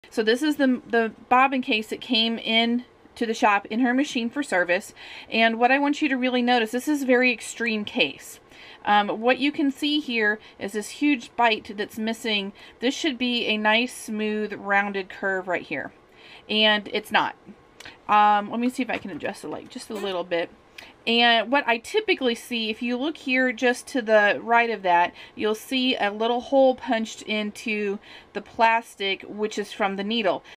So this is the bobbin case that came in to the shop in her machine for service. And what I want you to really notice, this is a very extreme case. What you can see here is this huge bite that's missing. This should be a nice, smooth, rounded curve right here. And it's not. Let me see if I can adjust the light just a little bit. And what I typically see, if you look here just to the right of that, you'll see a little hole punched into the plastic, which is from the needle.